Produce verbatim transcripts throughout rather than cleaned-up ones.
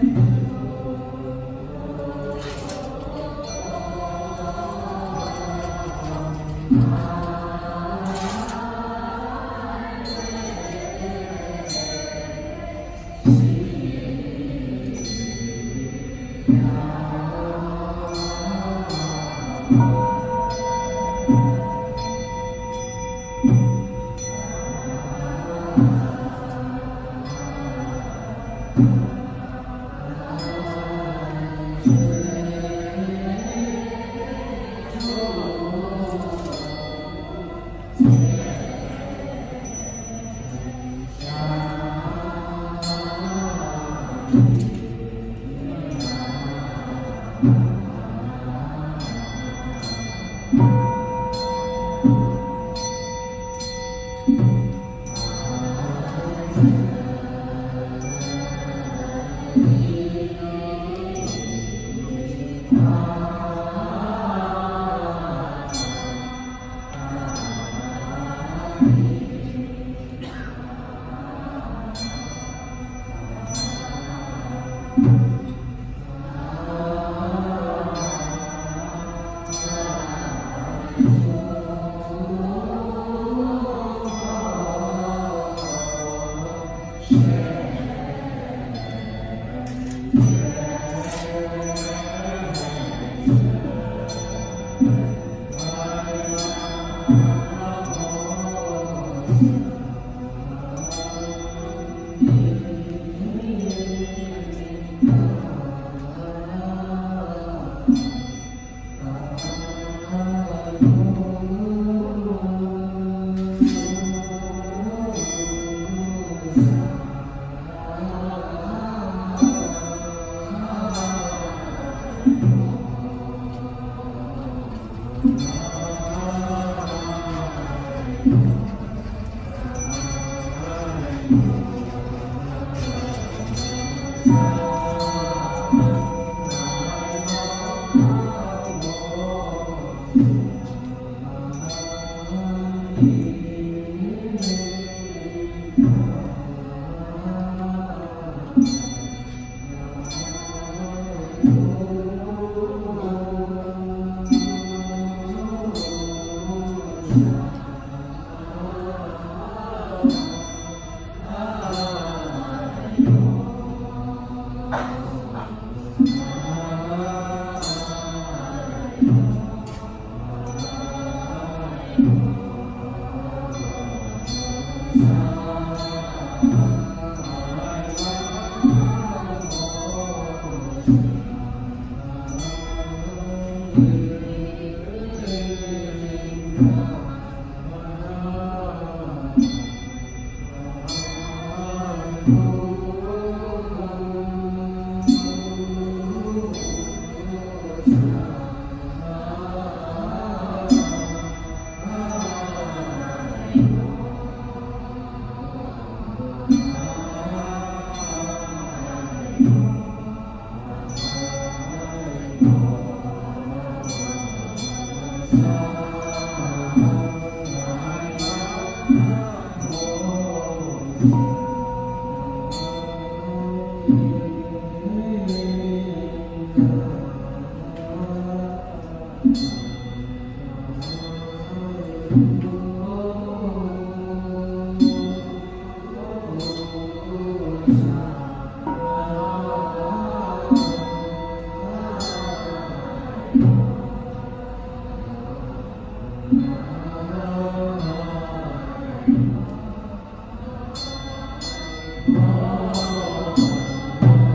Thank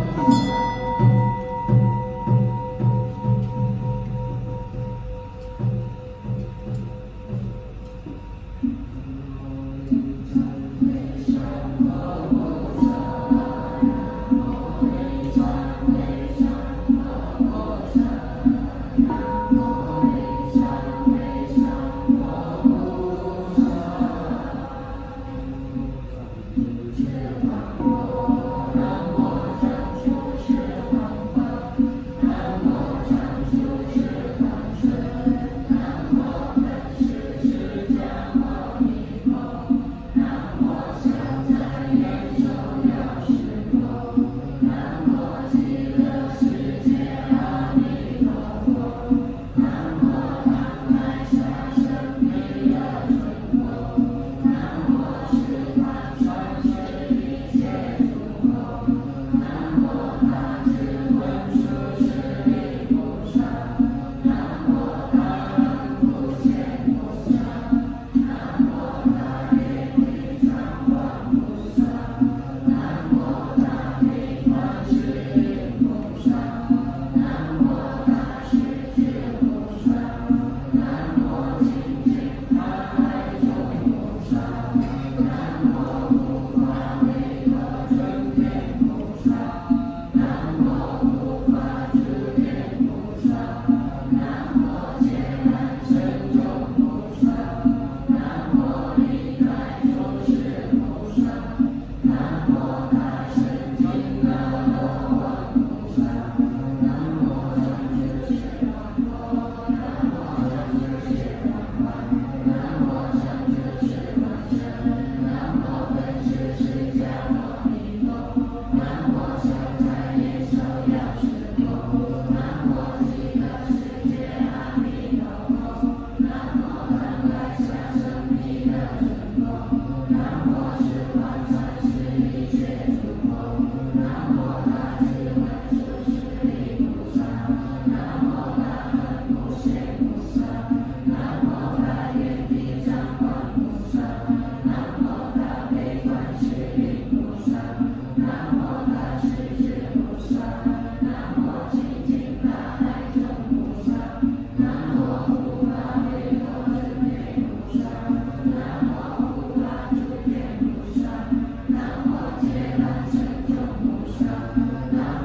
南无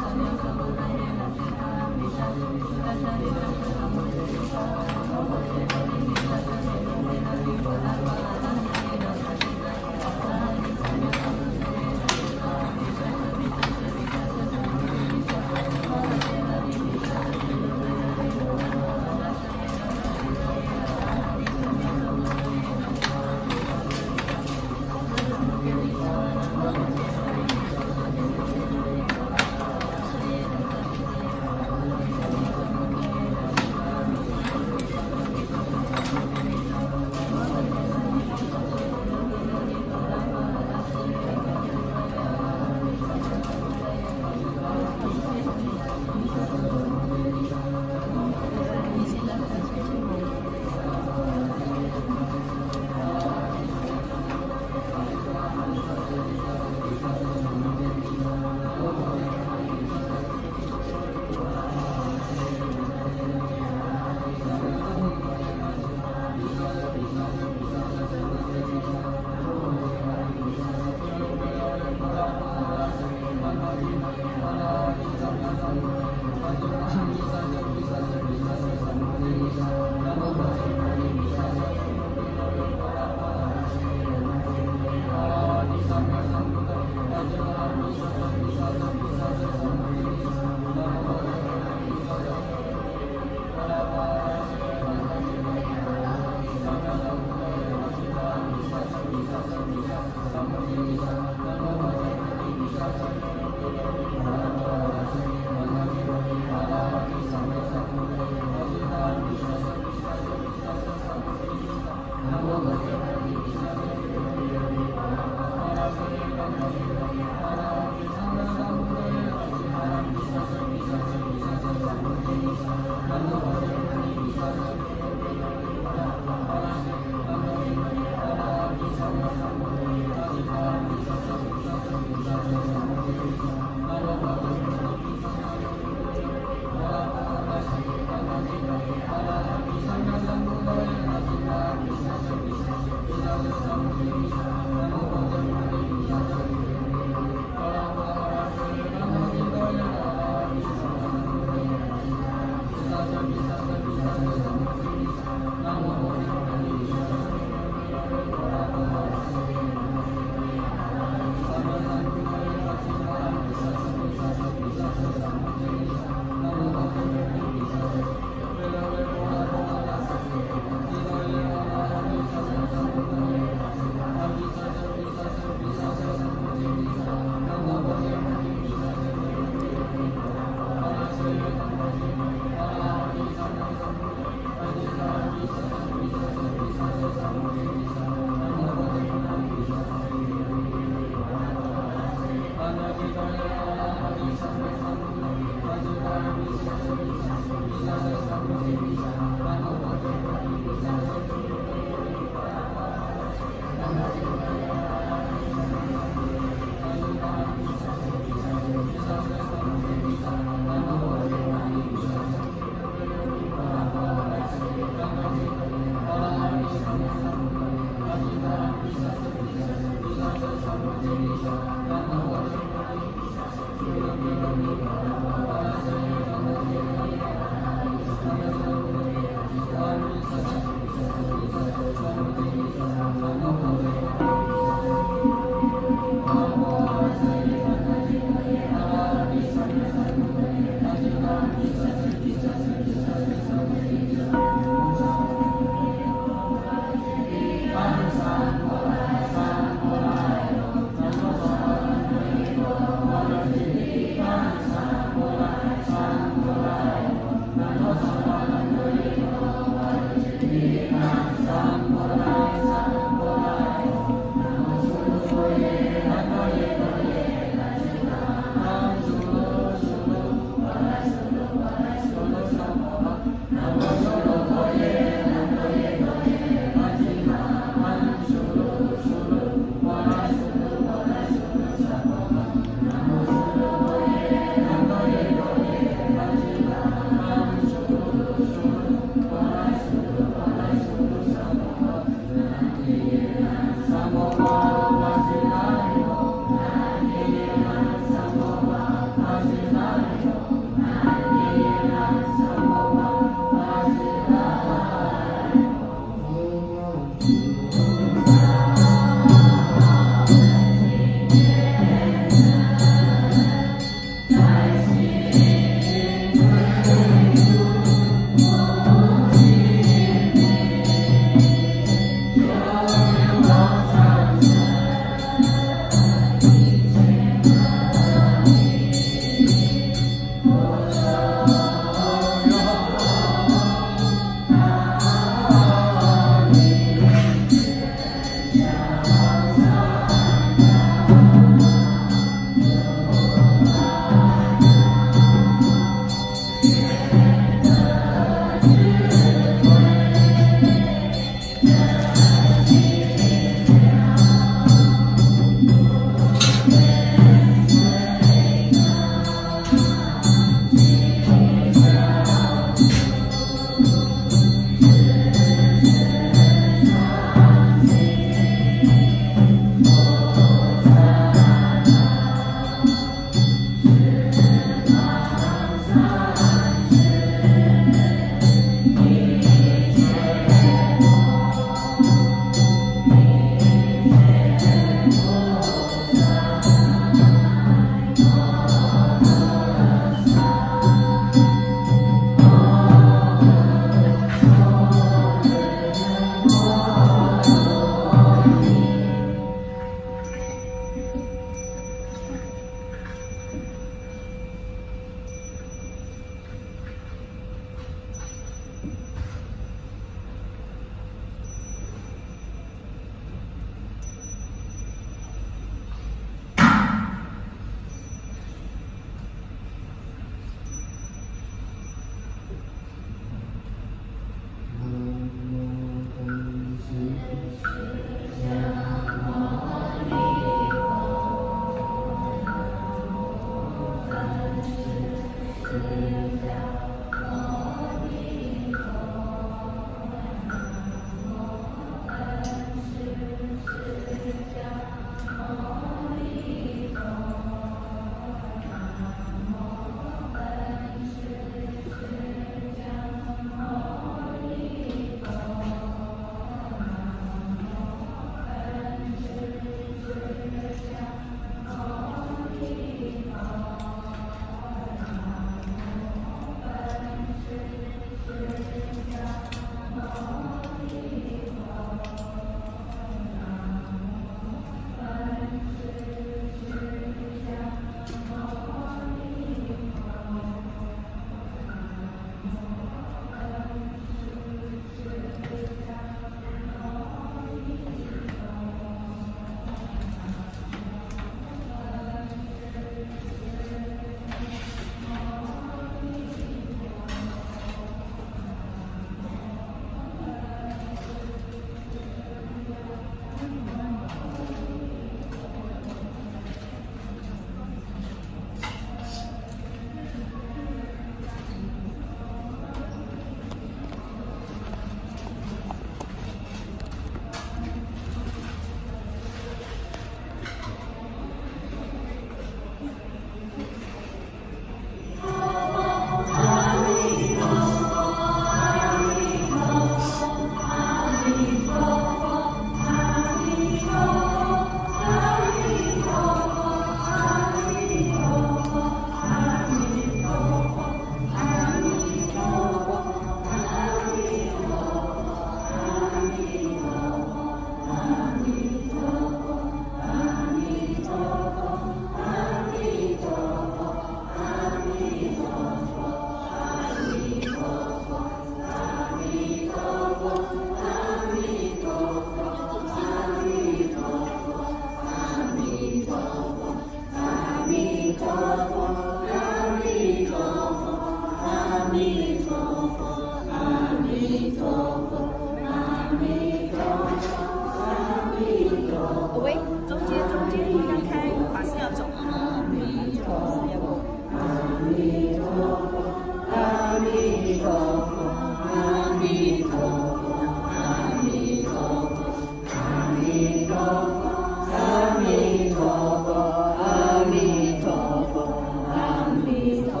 喂，中间中间不让开，法师要走。阿弥陀佛，阿弥陀佛，阿弥陀佛，阿弥陀佛，阿弥陀佛，阿弥陀佛，阿弥陀佛，阿弥陀佛，阿弥陀佛，阿弥陀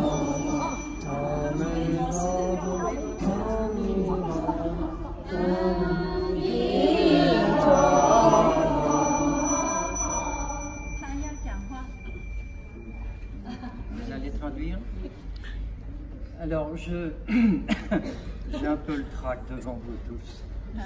Traduire. Alors, je j'ai un peu le trac devant vous tous.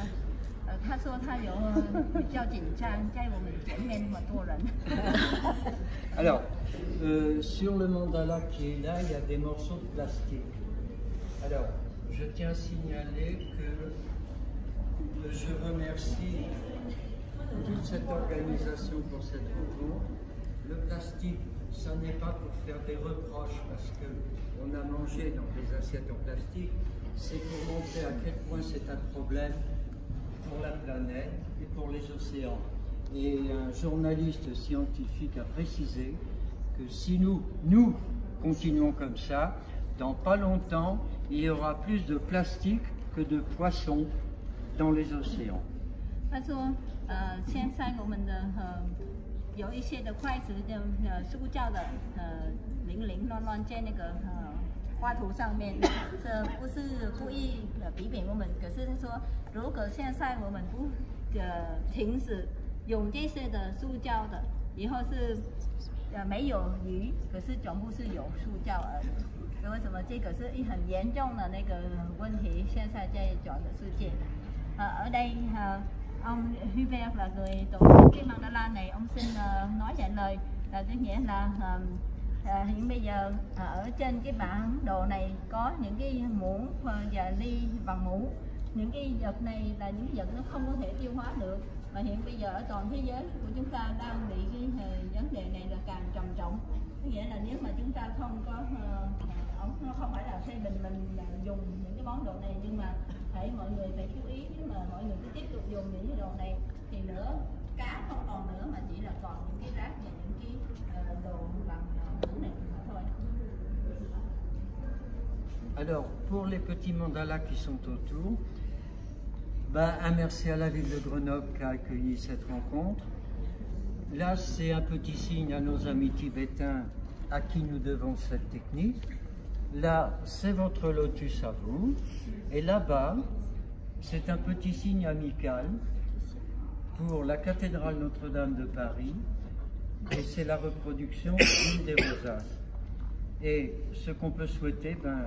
Alors, euh, sur le mandala qui est là, il y a des morceaux de plastique. Alors, je tiens à signaler que je remercie toute cette organisation pour cette rencontre. Le plastique, ça n'est pas pour faire des reproches parce qu'on a mangé dans des assiettes en plastique, c'est pour montrer à quel point c'est un problème pour la planète et pour les océans. Et un journaliste scientifique a précisé que si nous, nous continuons comme ça, dans pas longtemps, il y aura plus de plastique que de poissons dans les océans. 有一些的筷子的呃塑胶的呃零零乱乱在那个呃画图上面，这不是故意呃批评我们，可是他说，如果现在我们不呃停止用这些的塑胶的，以后是呃没有鱼，可是全部是有塑胶而已。所以为什么这个是一很严重的那个问题？现在在全的世界，呃而đây呃。Ông Hubert là người tổ chức cái mandala này, ông xin uh, nói vài lời. Là có nghĩa là uh, uh, hiện bây giờ uh, ở trên cái bản đồ này có những cái muỗng và ly bằng muỗng. Những cái vật này là những vật nó không có thể tiêu hóa được. Và hiện bây giờ ở toàn thế giới của chúng ta đang bị cái uh, vấn đề này là càng trầm trọng. Có nghĩa là nếu mà chúng ta không có uh, nó không phải là phê bình mình uh, dùng những cái món đồ này, nhưng mà phải mọi người phải chú ý, nếu mà mọi người cứ tiếp tục dùng những cái đồ này thì nữa cá không còn nữa mà chỉ là còn những cái rác và những cái uh, đồ bằng uh, này thôi. Alors, pour les petits mandalas qui sont autour, ben, un merci à la ville de Grenoble qui a accueilli cette rencontre. Là, c'est un petit signe à nos amis tibétains à qui nous devons cette technique. Là, c'est votre lotus à vous. Et là-bas, c'est un petit signe amical pour la cathédrale Notre-Dame de Paris. Et c'est la reproduction d'une des rosaces. Et ce qu'on peut souhaiter, ben,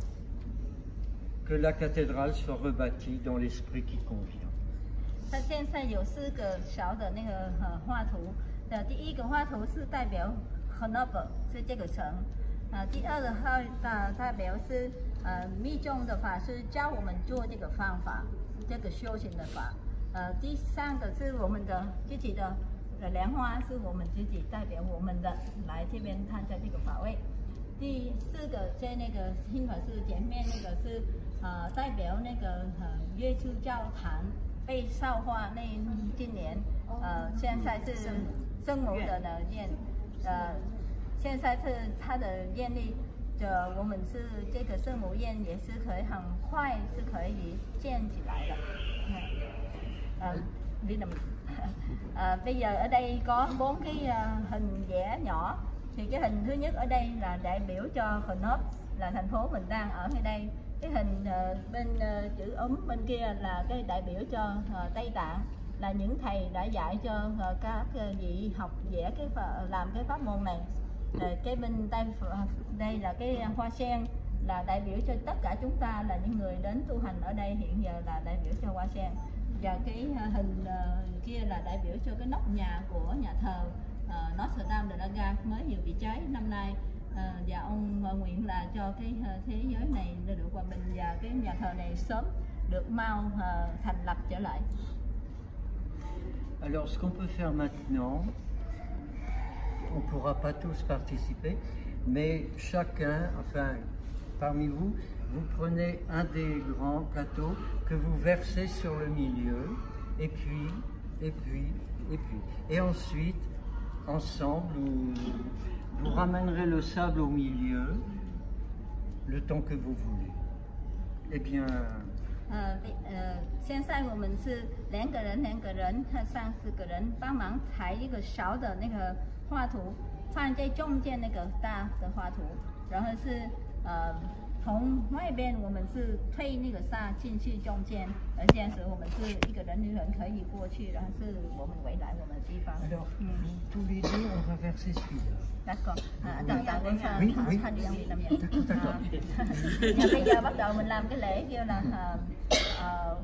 que la cathédrale soit rebâtie dans l'esprit qui convient. 它现在有四个小的那个呃画图，呃，第一个画图是代表 Grenoble 是这个城，呃，第二个画代代表是呃密宗的法师教我们做这个方法，这个修行的法，呃，第三个是我们的自己的呃莲花是我们自己代表我们的来这边参加这个法会，第四个在那个新法师前面那个是呃代表那个呃耶稣教堂。 被烧化那今年，呃，现在是圣母的的愿，呃，现在是它的愿力，呃，我们是这个圣母愿也是可以很快是可以建起来的。呃，đi làm, à, bây giờ ở đây có bốn cái uh, hình vẽ nhỏ, thì cái hình thứ nhất ở đây là đại biểu cho Grenoble, là thành phố mình đang ở ngay đây. Cái hình uh, bên uh, chữ ấm bên kia là cái đại biểu cho uh, Tây Tạng, là những thầy đã dạy cho uh, các uh, vị học vẽ cái làm cái pháp môn này. Rồi cái bên tay đây là cái hoa sen, là đại biểu cho tất cả chúng ta là những người đến tu hành ở đây hiện giờ là đại biểu cho hoa sen. Và cái uh, hình uh, kia là đại biểu cho cái nóc nhà của nhà thờ uh, Notre Dame de la Garde mới vừa bị cháy năm nay. À, và ông nguyện là cho cái thế giới này được hòa bình và cái nhà thờ này sớm được mau uh, thành lập trở lại. Alors, ce qu'on peut faire maintenant, on ne pourra pas tous participer, mais chacun, enfin, parmi vous, vous prenez un des grands plateaux que vous versez sur le milieu, et puis, et puis, et puis. Et ensuite, ensemble, vous, vous ramènerez le sable au milieu, le temps que vous voulez. Eh bien... 呃呃，现在我们是两个人，两个人和三四个人帮忙抬一个小的那个画图，放在中间那个大的画图，然后是呃从外边我们是推那个沙进去中间，而这样子我们是一个人一人可以过去，然后是我们围来我们的地方。 Alors, tous les deux, on va verser celui-là. D'accord. À,等等con sao Oui, oui. thanh điệu làm vậy. D'accord, d'accord. Và bây giờ bắt đầu mình làm cái lễ kêu là uh,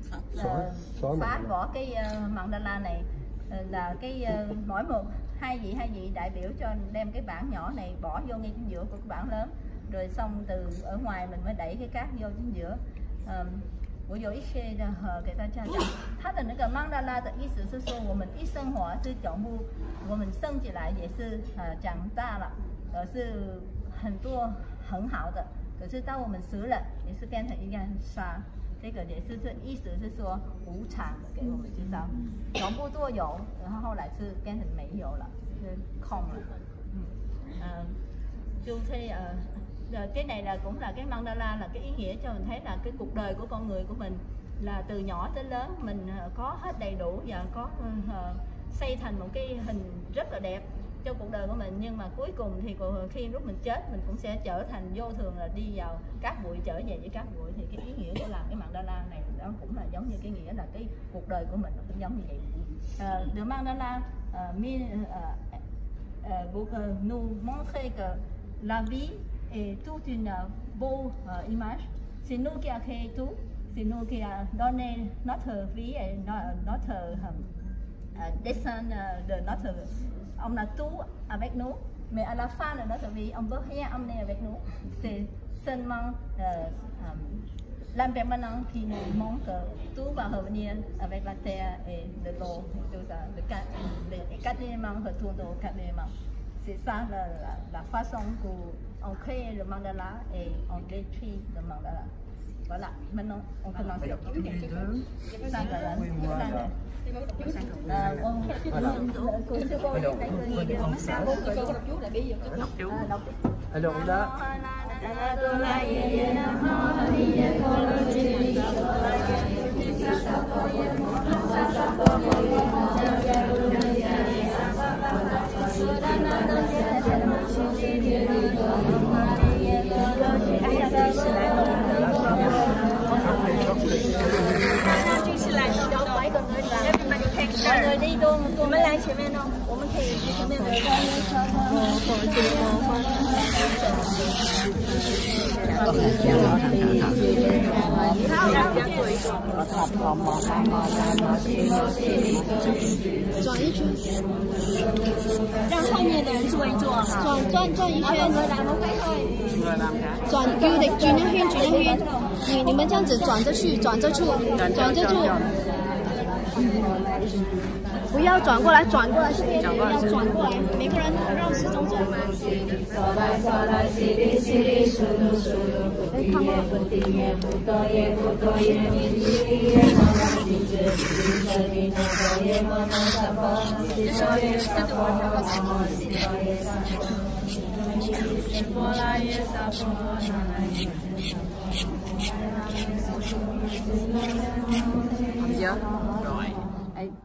uh, phá bỏ cái uh, mandala này, uh, là cái uh, mỗi một hai vị hai vị đại biểu cho đem cái bảng nhỏ này bỏ vô ngay chính giữa của cái bảng lớn, rồi xong từ ở ngoài mình mới đẩy cái cát vô chính giữa. Um, 我有一些的呃给大家讲，它的那个曼达拉的意思是说，我们一生活是总部，我们生起来也是呃长大了，呃是很多很好的，可是当我们死了，也是变成一个沙，这个也是这意思是说无常的，给我们知道，总部都有，然后后来是变成没有了，就是空了，嗯，呃，就thế呃。Rồi cái này là cũng là cái mandala, là cái ý nghĩa cho mình thấy là cái cuộc đời của con người của mình là từ nhỏ tới lớn mình có hết đầy đủ và có uh, xây thành một cái hình rất là đẹp cho cuộc đời của mình, nhưng mà cuối cùng thì khi lúc mình chết mình cũng sẽ trở thành vô thường, là đi vào cát bụi, trở về với cát bụi. Thì cái ý nghĩa của làm cái mandala này đó cũng là giống như cái nghĩa là cái cuộc đời của mình nó cũng giống như vậy. Uh, the mandala uh, mean, uh, uh, uh, nous montrer que la vie et toute une beau uh, image. C'est nous qui a créé tout, c'est nous qui a donné notre vie et notre uh, uh, dessin uh, de notre. On a tout avec nous, mais à la fin de notre vie, on ne peut rien emmener avec nous. C'est seulement uh, um, l'impermanent qui nous montre que tout va revenir avec la terre et de l'eau, tout ça. Le quatre, les quatre éléments retournent aux quatre éléments. C'est ça la, la, la façon qu'on crée le mandala et on détruit le mandala. Voilà, maintenant on commence. Alors, tous les deux, Cinq oui, moi, là. À, on, Voilà. cô sư cô Alors, đây vous người prenez comme ça. Alors là, mọi người đi luôn, tôi mới lên前面哦，我们可以去前面的。 转一圈，让后面的人是围坐，转转转一圈，转叫你转一圈，转一圈，你你们这样子转着去，转着去，转着去。不要转过来，转过来这边，要转过来，每个人绕四周走。哎，看过。 Rồi.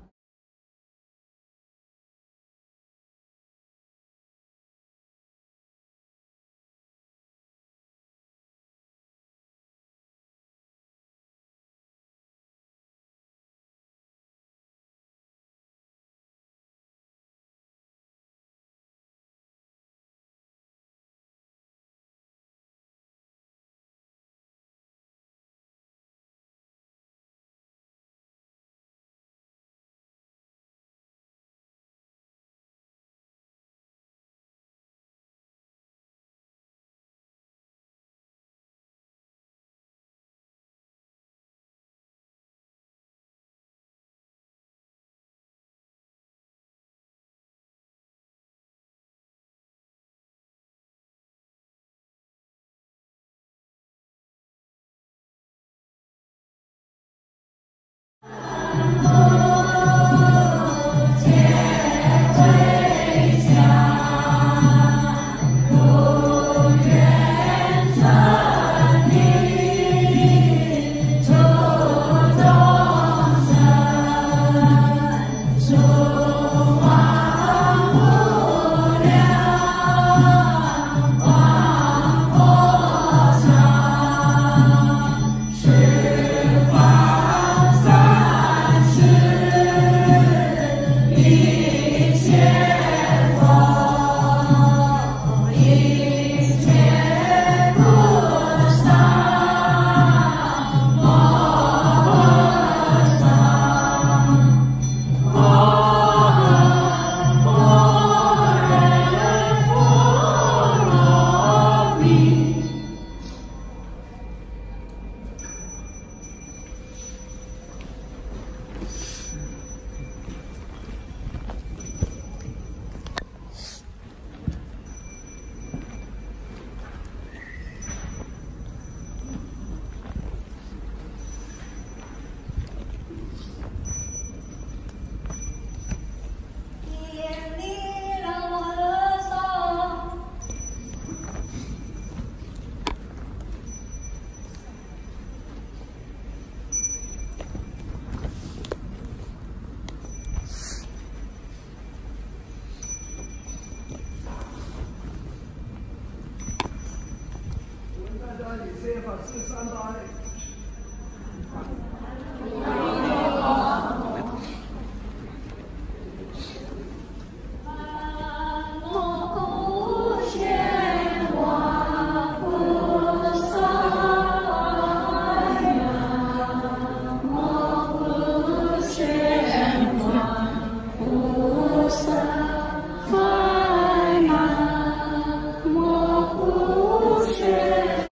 家以先法师三代。